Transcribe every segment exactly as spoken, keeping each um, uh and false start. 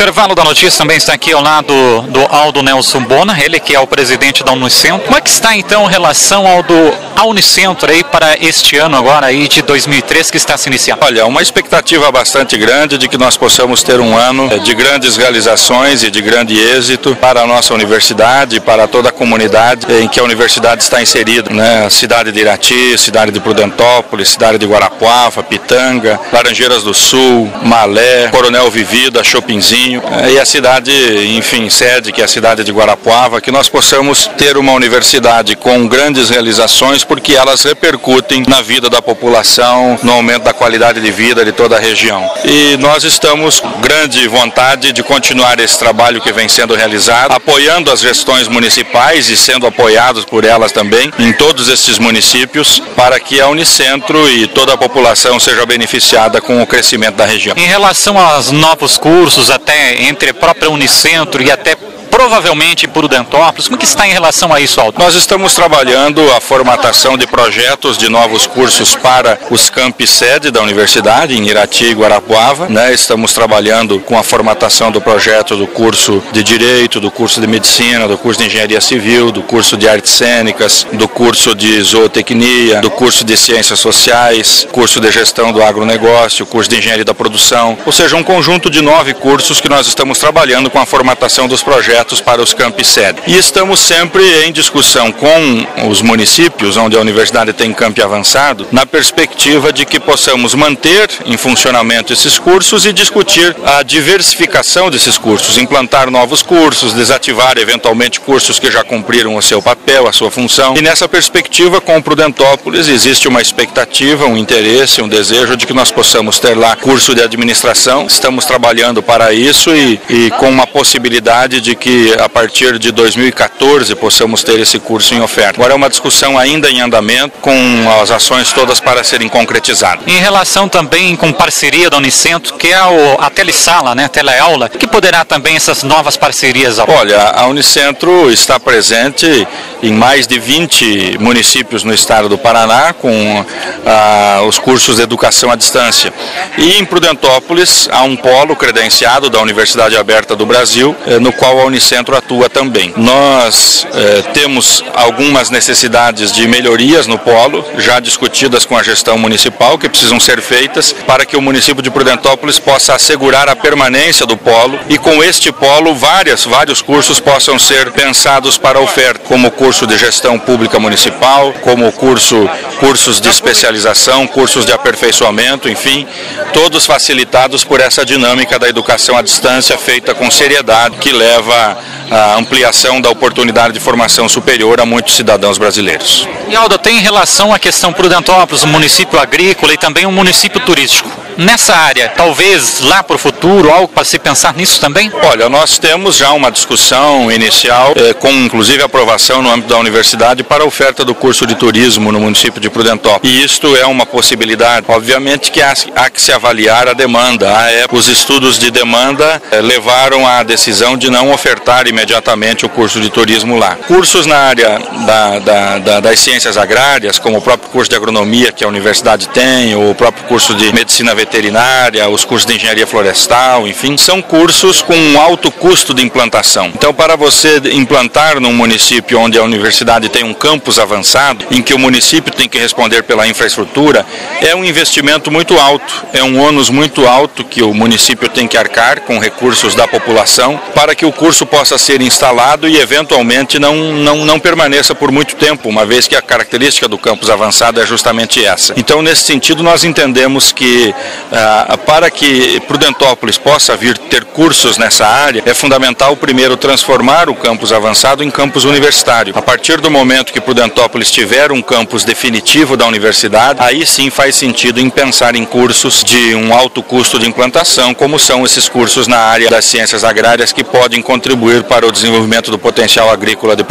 intervalo da notícia também está aqui ao lado do Aldo Nelson Bona, ele que é o presidente da Unicentro. Como é que está então em relação ao do a Unicentro aí para este ano agora aí de dois mil e três que está se iniciando? Olha, uma expectativa bastante grande de que nós possamos ter um ano de grandes realizações e de grande êxito para a nossa universidade, para toda a comunidade em que a universidade está inserida, né? Cidade de Irati, cidade de Prudentópolis, cidade de Guarapuava, Pitanga, Laranjeiras do Sul, Malé, Coronel Vivida, Chopinzinho e a cidade, enfim, sede que é a cidade de Guarapuava, que nós possamos ter uma universidade com grandes realizações porque elas repercutem na vida da população, no aumento da qualidade de vida de toda a região. E nós estamos com grande vontade de continuar esse trabalho que vem sendo realizado, apoiando as gestões municipais e sendo apoiados por elas também em todos esses municípios, para que a Unicentro e toda a população seja beneficiada com o crescimento da região. Em relação aos novos cursos, até entre a própria Unicentro e até provavelmente Prudentópolis, como que está em relação a isso, Aldo? Nós estamos trabalhando a formatação de projetos de novos cursos para os campi sede da universidade, em Irati e Guarapuava, né? Estamos trabalhando com a formatação do projeto do curso de Direito, do curso de Medicina, do curso de Engenharia Civil, do curso de Artes Cênicas, do curso de Zootecnia, do curso de Ciências Sociais, curso de Gestão do Agronegócio, curso de Engenharia da Produção, ou seja, um conjunto de nove cursos que nós estamos trabalhando com a formatação dos projetos para os campi sede. E estamos sempre em discussão com os municípios onde a universidade tem campi avançado, na perspectiva de que possamos manter em funcionamento esses cursos e discutir a diversificação desses cursos, implantar novos cursos, desativar eventualmente cursos que já cumpriram o seu papel, a sua função. E nessa perspectiva, com o Prudentópolis, existe uma expectativa, um interesse, um desejo de que nós possamos ter lá curso de administração. Estamos trabalhando para isso e, e com uma possibilidade de que a partir de dois mil e quatorze possamos ter esse curso em oferta. Agora é uma discussão ainda em andamento, com as ações todas para serem concretizadas. Em relação também com parceria da Unicentro, que é o, a telesala, né, a teleaula, que poderá também essas novas parcerias? Olha, a Unicentro está presente em mais de vinte municípios no estado do Paraná, com ah, os cursos de educação à distância. E em Prudentópolis há um polo credenciado da Universidade Aberta do Brasil, eh, no qual a Unicentro atua também. Nós eh, temos algumas necessidades de melhorias no polo, já discutidas com a gestão municipal, que precisam ser feitas para que o município de Prudentópolis possa assegurar a permanência do polo e com este polo várias, vários cursos possam ser pensados para oferta, como o curso de gestão pública municipal, como o curso, cursos de especialização, cursos de aperfeiçoamento, enfim, todos facilitados por essa dinâmica da educação à distância feita com seriedade, que leva à ampliação da oportunidade de formação superior a muitos cidadãos brasileiros. E Aldo, tem em relação à questão Prudentópolis, um município agrícola e também um município turístico. Nessa área, talvez lá para o futuro, algo para se pensar nisso também? Olha, nós temos já uma discussão inicial, eh, com inclusive aprovação no âmbito da universidade para a oferta do curso de turismo no município de Prudentópolis. E isto é uma possibilidade. Obviamente que há, há que se avaliar a demanda. A época, os estudos de demanda eh, levaram à decisão de não ofertar imediatamente o curso de turismo lá. Cursos na área da, da, da, das ciências agrárias, como o próprio curso de agronomia que a universidade tem, ou o próprio curso de medicina veterinária, os cursos de engenharia florestal, enfim, são cursos com um alto custo de implantação. Então, para você implantar num município onde a universidade tem um campus avançado, em que o município tem que responder pela infraestrutura, é um investimento muito alto, é um ônus muito alto que o município tem que arcar com recursos da população para que o curso possa ser instalado e eventualmente não, não, não permaneça por muito tempo, uma vez que a característica do campus avançado é justamente essa. Então, nesse sentido, nós entendemos que ah, para que Prudentópolis possa vir ter cursos nessa área, é fundamental primeiro transformar o campus avançado em campus universitário. A partir do momento que Prudentópolis tiver um campus definitivo da universidade, aí sim faz sentido em pensar em cursos de um alto custo de implantação, como são esses cursos na área das ciências agrárias que podem contribuir para o desenvolvimento do potencial agrícola de Prudentópolis.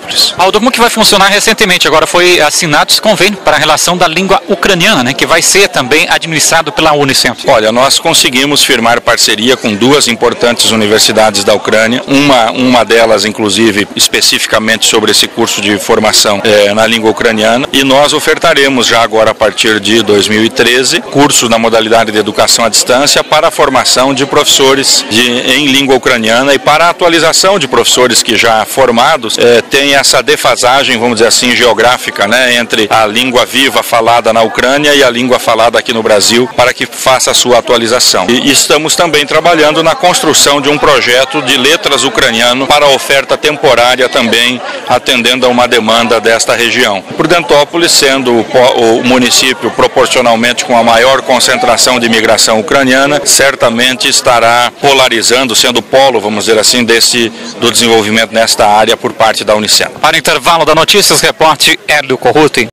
Prudentópolis. Aldo, como que vai funcionar? Recentemente agora foi assinado esse convênio para a relação da língua ucraniana, né, que vai ser também administrado pela Unicentro. Olha, nós conseguimos firmar parceria com duas importantes universidades da Ucrânia, uma, uma delas inclusive especificamente sobre esse curso de formação é, na língua ucraniana, e nós ofertaremos já agora a partir de dois mil e treze cursos na modalidade de educação à distância para a formação de professores de, em língua ucraniana e para a atualização de professores que já formados é, tem essa defasagem, vamos dizer assim, geográfica, né, entre a língua viva falada na Ucrânia e a língua falada aqui no Brasil, para que faça a sua atualização. E estamos também trabalhando na construção de um projeto de letras ucraniano para oferta temporária também, atendendo a uma demanda desta região. Prudentópolis, sendo o, o município proporcionalmente com a maior concentração de imigração ucraniana, certamente estará polarizando, sendo polo, vamos dizer assim, desse, do desenvolvimento nesta área por parte da Unicentro. Para o intervalo da Notícias, repórter Hélio Corruti.